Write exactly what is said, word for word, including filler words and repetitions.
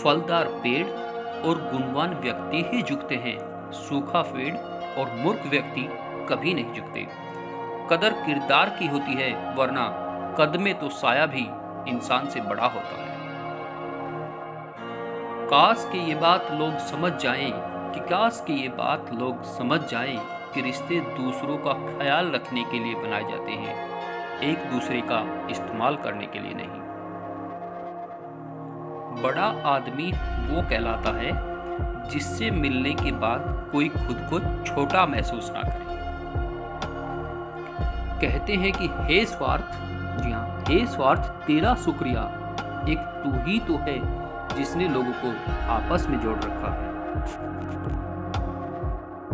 फलदार पेड़ और गुणवान व्यक्ति ही झुकते हैं, सूखा पेड़ और मूर्ख व्यक्ति कभी नहीं झुकते। कदर किरदार की होती है, वरना कद में तो साया भी इंसान से बड़ा होता है। काश कि ये बात लोग समझ जाएं कि काश कि ये बात लोग समझ जाएं कि रिश्ते दूसरों का ख्याल रखने के लिए बनाए जाते हैं, एक दूसरे का इस्तेमाल करने के लिए नहीं। बड़ा आदमी वो कहलाता है जिससे मिलने के बाद कोई खुद को छोटा महसूस ना करे। कहते हैं कि हे स्वार्थ, जी हाँ, हे स्वार्थ तेरा शुक्रिया, एक तू ही तो है जिसने लोगों को आपस में जोड़ रखा है।